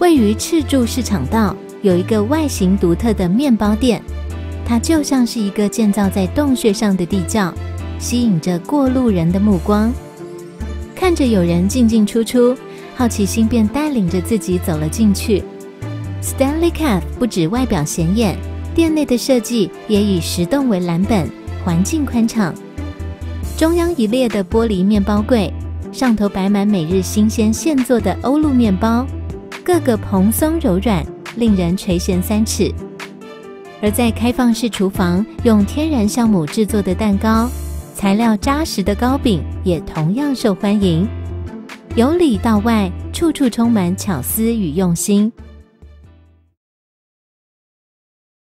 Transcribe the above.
位于赤柱市场道有一个外形独特的面包店，它就像是一个建造在洞穴上的地窖，吸引着过路人的目光。看着有人进进出出，好奇心便带领着自己走了进去。Stanley Cafe 不止外表显眼，店内的设计也以石洞为蓝本，环境宽敞。中央一列的玻璃面包柜，上头摆满每日新鲜现做的欧陆面包，个个蓬松柔软，令人垂涎三尺。而在开放式厨房，用天然酵母制作的蛋糕，材料扎实的糕饼也同样受欢迎。由里到外，处处充满巧思与用心。